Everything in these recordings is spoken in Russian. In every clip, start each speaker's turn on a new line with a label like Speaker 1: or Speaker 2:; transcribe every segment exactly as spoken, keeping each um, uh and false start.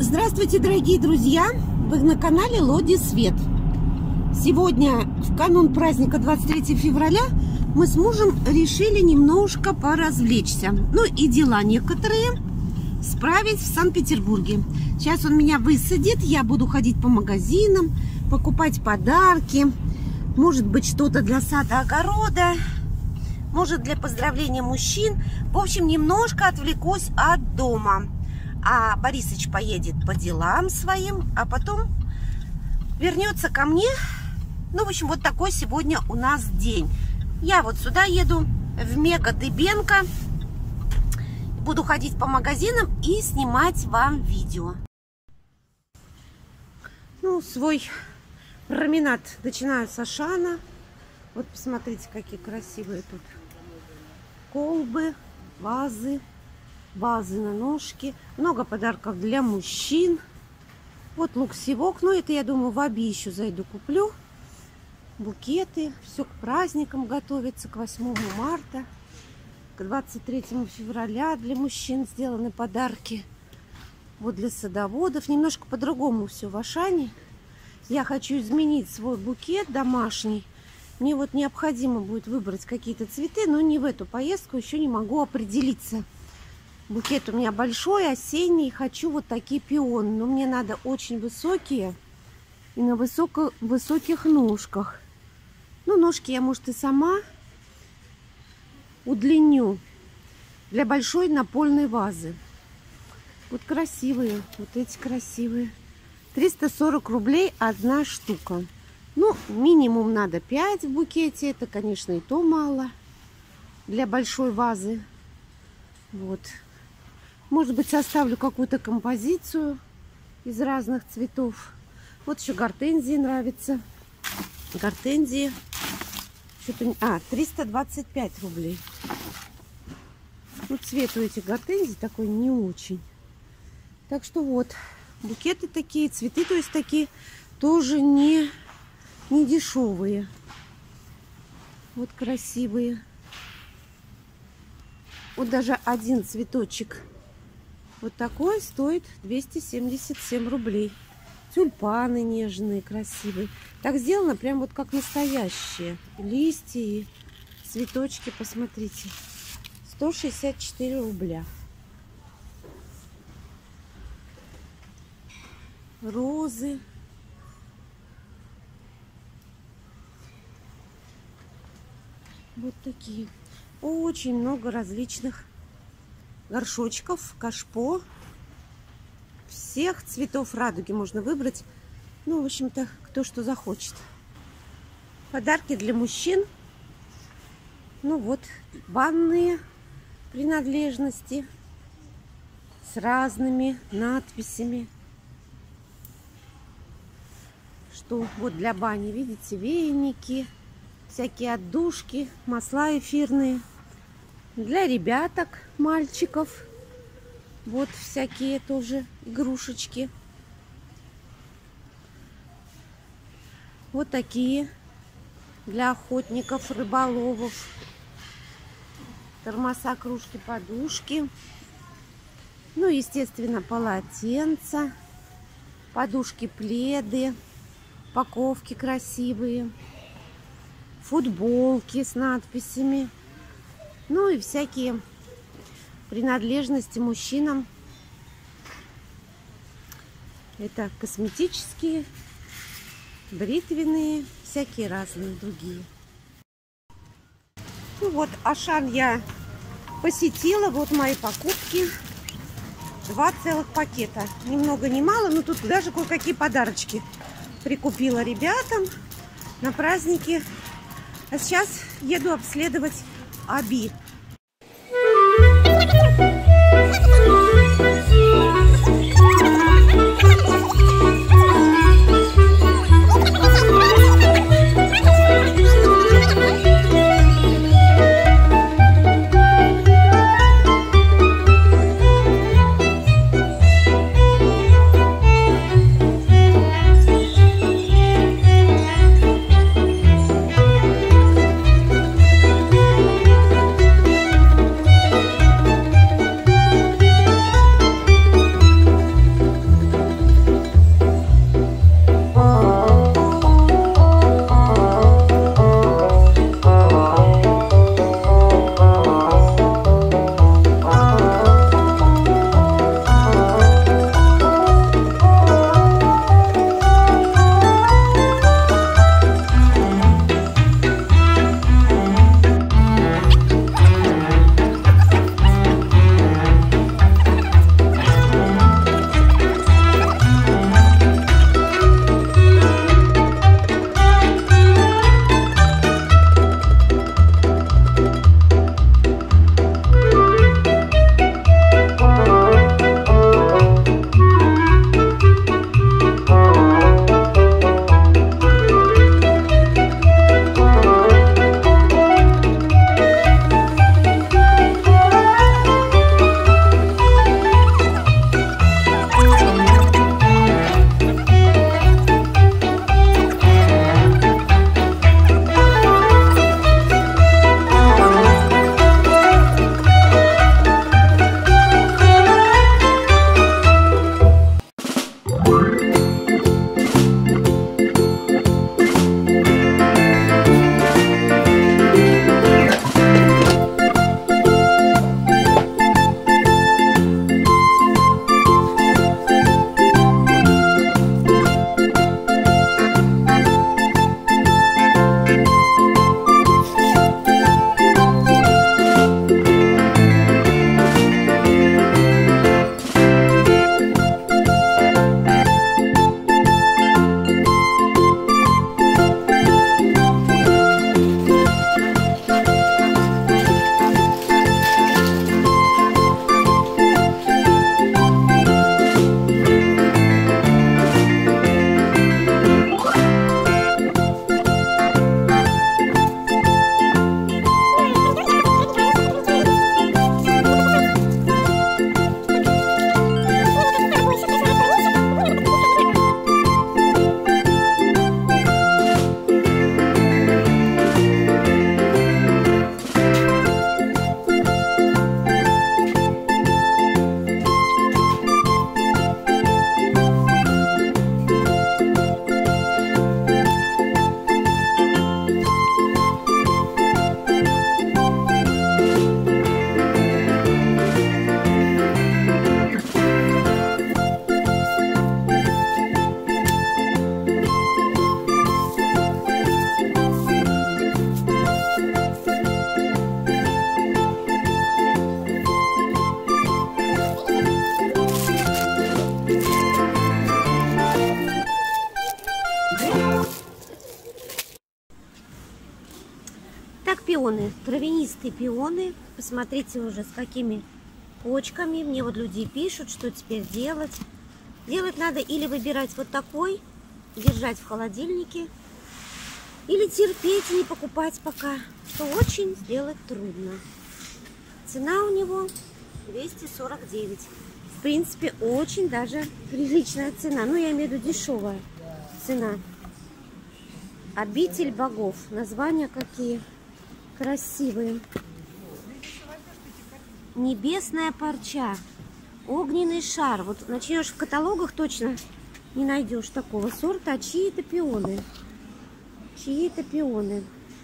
Speaker 1: Здравствуйте, дорогие друзья! Вы на канале Лоди Свет. Сегодня, в канун праздника двадцать третьего февраля, мы с мужем решили немножко поразвлечься. Ну и дела некоторые справить в Санкт-Петербурге. Сейчас он меня высадит, я буду ходить по магазинам, покупать подарки. Может быть, что-то для сада, огорода, может, для поздравления мужчин. В общем, немножко отвлекусь от дома. А Борисыч поедет по делам своим, а потом вернется ко мне. Ну, в общем, вот такой сегодня у нас день. Я вот сюда еду, в Мега Дыбенко. Буду ходить по магазинам и снимать вам видео. Ну, свой променад начинаю с Ашана. Вот посмотрите, какие красивые тут колбы, вазы. Вазы на ножки. Много подарков для мужчин. Вот лук-севок. Ну, это, я думаю, в Аби еще зайду, куплю. Букеты. Все к праздникам готовится. К восьмому марта. К двадцать третьему февраля для мужчин сделаны подарки. Вот для садоводов. Немножко по-другому все в Ашане. Я хочу изменить свой букет домашний. Мне вот необходимо будет выбрать какие-то цветы. Но не в эту поездку. Еще не могу определиться. Букет у меня большой, осенний. Хочу вот такие пионы. Но мне надо очень высокие и на высоко, высоких ножках. Ну, ножки я, может, и сама удлиню для большой напольной вазы. Вот красивые. Вот эти красивые. триста сорок рублей одна штука. Ну, минимум надо пять в букете. Это, конечно, и то мало для большой вазы. Вот. Может быть, составлю какую-то композицию из разных цветов. Вот еще гортензии нравятся. Гортензии. Что-то... А, триста двадцать пять рублей. Ну, цвет у этих гортензий такой не очень. Так что вот. Букеты такие, цветы, то есть такие, тоже не, не дешевые. Вот красивые. Вот даже один цветочек вот такой стоит двести семьдесят семь рублей. Тюльпаны нежные, красивые. Так сделано прям вот как настоящие. Листья и цветочки, посмотрите. сто шестьдесят четыре рубля. Розы. Вот такие. Очень много различных горшочков, кашпо. Всех цветов радуги можно выбрать. Ну, в общем-то, кто что захочет. Подарки для мужчин. Ну вот, банные принадлежности с разными надписями. Что вот для бани, видите, веники, всякие отдушки, масла эфирные. Для ребяток, мальчиков. Вот всякие тоже игрушечки. Вот такие для охотников, рыболовов. Тормоза, кружки, подушки. Ну, естественно, полотенца. Подушки, пледы. Упаковки красивые. Футболки с надписями. Ну и всякие принадлежности мужчинам. Это косметические, бритвенные, всякие разные другие. Ну вот, Ашан я посетила. Вот мои покупки. Два целых пакета. Ни много ни мало, но тут даже кое-какие подарочки прикупила ребятам на праздники. А сейчас еду обследовать Аби. пионы, травянистые пионы. Посмотрите уже с какими почками. Мне вот люди пишут, что теперь делать. Делать надо или выбирать вот такой, держать в холодильнике, или терпеть и не покупать пока, что очень сделать трудно. Цена у него двести сорок девять. В принципе, очень даже приличная цена. Ну, я имею в виду дешевая цена. Обитель богов. Названия какие красивые. Небесная парча. Огненный шар. Вот начнешь в каталогах, точно не найдешь такого сорта. А чьи-то пионы. Чьи-то пионы.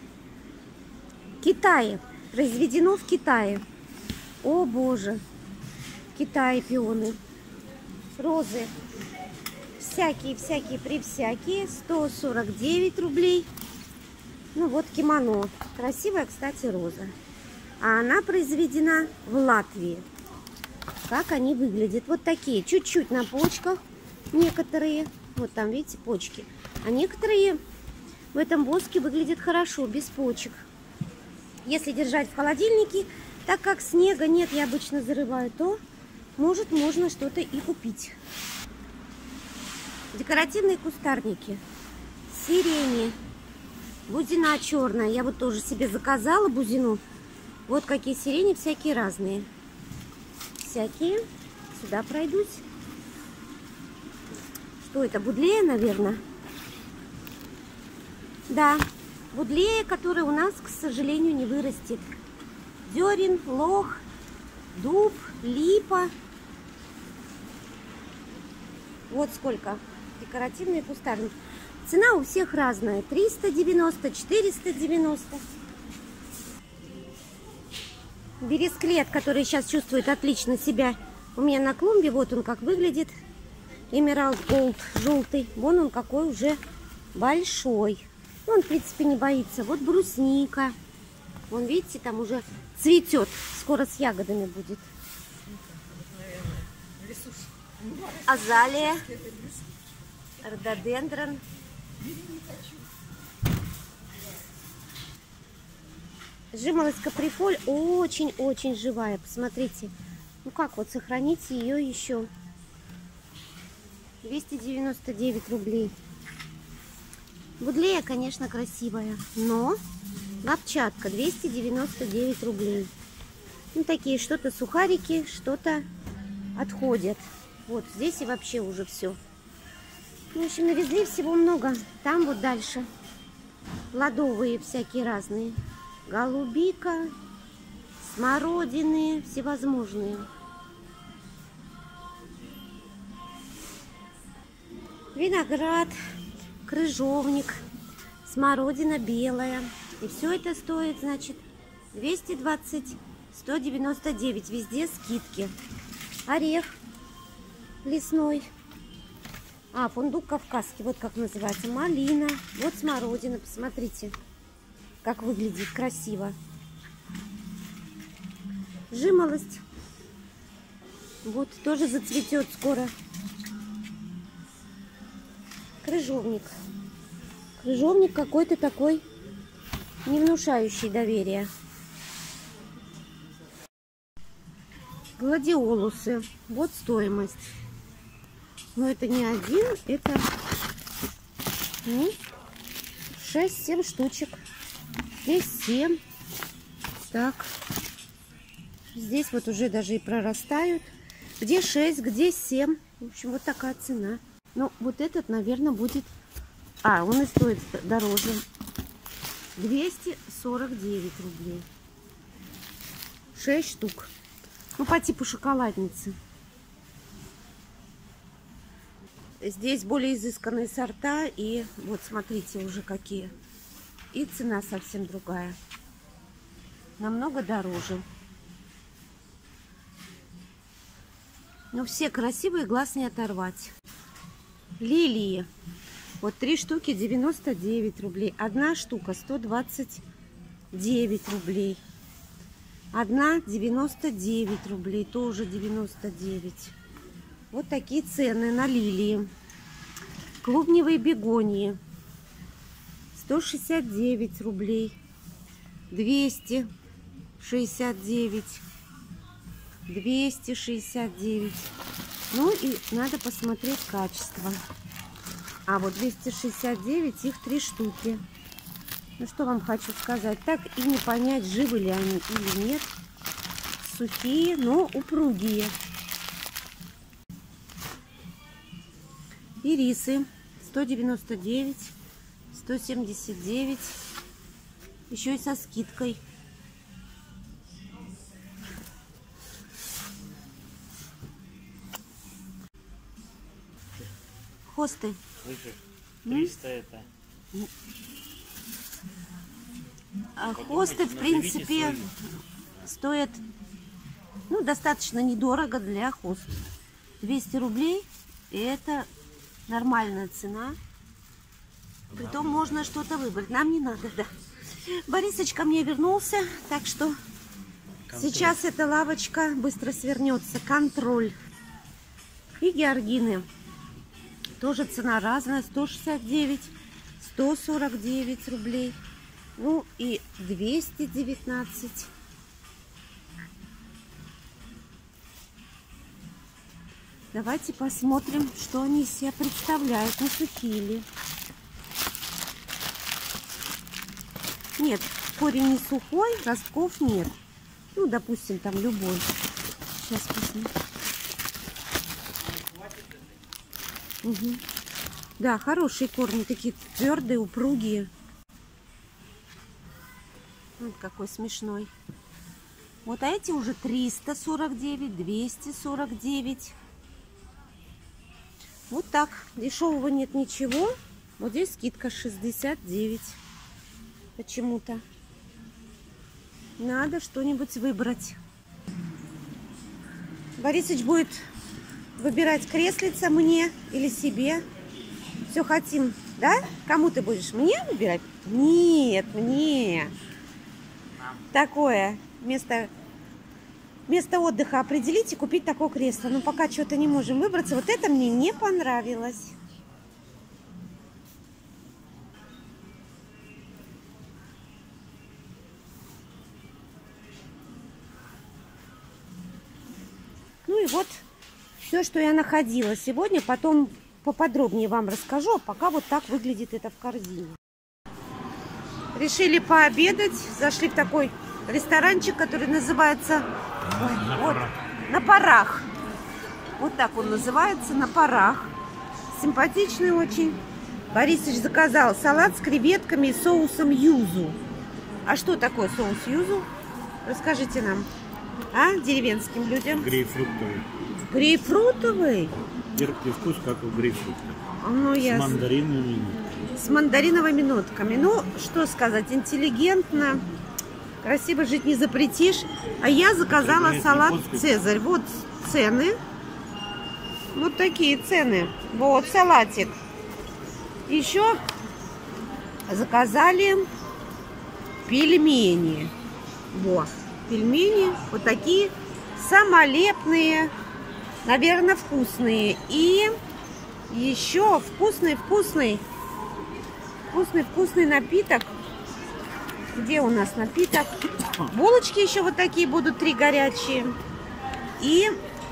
Speaker 1: Китай. Произведено в Китае. О боже. В Китае пионы. Розы. Всякие, всякие, превсякие. сто сорок девять рублей. Ну вот кимоно. Красивая, кстати, роза. А она произведена в Латвии. Как они выглядят? Вот такие. Чуть-чуть на почках. Некоторые. Вот там, видите, почки. А некоторые в этом воске выглядят хорошо, без почек. Если держать в холодильнике, так как снега нет, я обычно зарываю, то может можно что-то и купить. Декоративные кустарники. Сирени. Бузина черная. Я вот тоже себе заказала бузину. Вот какие сирени, всякие разные. Всякие. Сюда пройдусь. Что это? Будлея, наверное? Да. Будлея, который у нас, к сожалению, не вырастет. Дерен, лох, дуб, липа. Вот сколько. Декоративные кустарники. Цена у всех разная. триста девяносто, четыреста девяносто. Бересклет, который сейчас чувствует отлично себя у меня на клумбе. Вот он как выглядит. Эмералд Голд желтый. Вон он какой уже большой. Он, в принципе, не боится. Вот брусника. Вон, видите, там уже цветет. Скоро с ягодами будет. Азалия. Рододендрон. Жимолость каприфоль очень-очень живая. Посмотрите. Ну как вот сохранить ее еще? двести девяносто девять рублей. Будлея, конечно, красивая. Но лапчатка двести девяносто девять рублей. Ну такие что-то сухарики, что-то отходят. Вот здесь и вообще уже все. В общем, навезли всего много. Там вот дальше плодовые всякие разные. Голубика, смородины, всевозможные. Виноград, крыжовник, смородина белая. И все это стоит, значит, двести двадцать, сто девяносто девять. Везде скидки. Орех лесной. А, фундук кавказский, вот как называется. Малина. Вот смородина, посмотрите, как выглядит красиво. Жимолость. Вот, тоже зацветет скоро. Крыжовник. Крыжовник какой-то такой, не внушающий доверия. Гладиолусы. Вот стоимость. Но это не один, это ну, шесть-семь штучек. Здесь семь. Так. Здесь вот уже даже и прорастают. Где шесть, где семь. В общем, вот такая цена. Ну, вот этот, наверное, будет... А, он и стоит дороже. двести сорок девять рублей. шесть штук. Ну, по типу шоколадницы. Здесь более изысканные сорта. И вот смотрите уже какие. И цена совсем другая. Намного дороже. Но все красивые, глаз не оторвать. Лилии. Вот три штуки девяносто девять рублей. Одна штука сто двадцать девять рублей. Одна девяносто девять рублей. Тоже девяносто девять. Вот такие цены на лилии. Клубневые бегонии. сто шестьдесят девять рублей. двести шестьдесят девять. двести шестьдесят девять. Ну и надо посмотреть качество. А вот двести шестьдесят девять, их три штуки. Ну что вам хочу сказать. Так и не понять, живы ли они или нет. Сухие, но упругие. Ирисы сто девяносто девять, сто семьдесят девять. Еще и со скидкой. Хосты.
Speaker 2: Слышишь? триста это.
Speaker 1: А хосты, в принципе, стоят, ну, достаточно недорого для хост. двести рублей. И это нормальная цена. Притом можно что-то выбрать. Нам не надо, да. Борисыч ко мне вернулся, так что контроль. Сейчас эта лавочка быстро свернется. Контроль. И георгины. Тоже цена разная. сто шестьдесят девять, сто сорок девять рублей. Ну и двести девятнадцать. Давайте посмотрим, что они из себя представляют. Не сухие ли. Нет, корень не сухой, ростков нет. Ну, допустим, там любой. Сейчас посмотрим. Угу. Да, хорошие корни, такие твердые, упругие. Вот какой смешной. Вот а эти уже триста сорок девять, двести сорок девять. Вот так. Дешевого нет ничего. Вот здесь скидка шестьдесят девять. Почему-то. Надо что-нибудь выбрать. Борисыч будет выбирать креслица мне или себе. Все хотим, да? Кому ты будешь? Мне выбирать? Нет, мне. Такое место, место отдыха определить и купить такое кресло. Но пока что-то не можем выбраться. Вот это мне не понравилось. Ну и вот все, что я находила сегодня. Потом поподробнее вам расскажу. А пока вот так выглядит это в корзине. Решили пообедать. Зашли в такой ресторанчик, который называется Ой, на, вот, парах. на парах. Вот так он называется, на парах. Симпатичный очень. Борисыч заказал салат с креветками и соусом юзу. А что такое соус юзу? Расскажите нам. А, деревенским людям.
Speaker 2: Грейпфрутовый.
Speaker 1: Грейпфрутовый?
Speaker 2: Терпкий вкус, как у грейпфрута.
Speaker 1: Ну,
Speaker 2: с
Speaker 1: ясно.
Speaker 2: мандариновыми нотками.
Speaker 1: С мандариновыми нотками. Ну, что сказать, интеллигентно. Красиво жить не запретишь. А я заказала салат Цезарь. Вот цены. Вот такие цены. Вот салатик. Еще заказали пельмени. Вот. Пельмени вот такие самолепные, наверное, вкусные. И еще вкусный-вкусный, вкусный-вкусный напиток. Где у нас напиток? Булочки еще вот такие будут, три горячие. И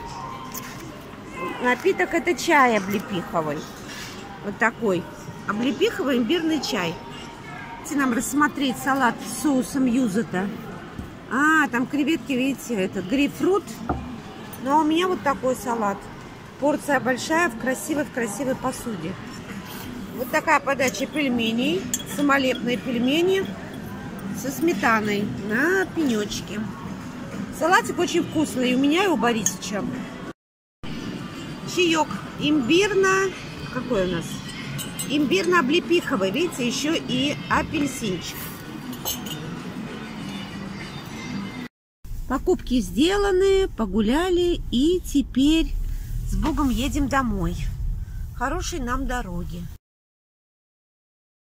Speaker 1: напиток это чай облепиховый. Вот такой. Облепиховый имбирный чай. Давайте нам рассмотреть салат с соусом юза-то. А, там креветки, видите, этот грейпфрут. Ну, а у меня вот такой салат. Порция большая, в красивой, в красивой посуде. Вот такая подача пельменей. Самолепные пельмени со сметаной на пенечке. Салатик очень вкусный. И у меня, и у Борисыча. Чаек имбирно... Какой у нас? Имбирно-облепиховый. Видите, еще и апельсинчик. Покупки сделаны, погуляли, и теперь с Богом едем домой. Хорошей нам дороги.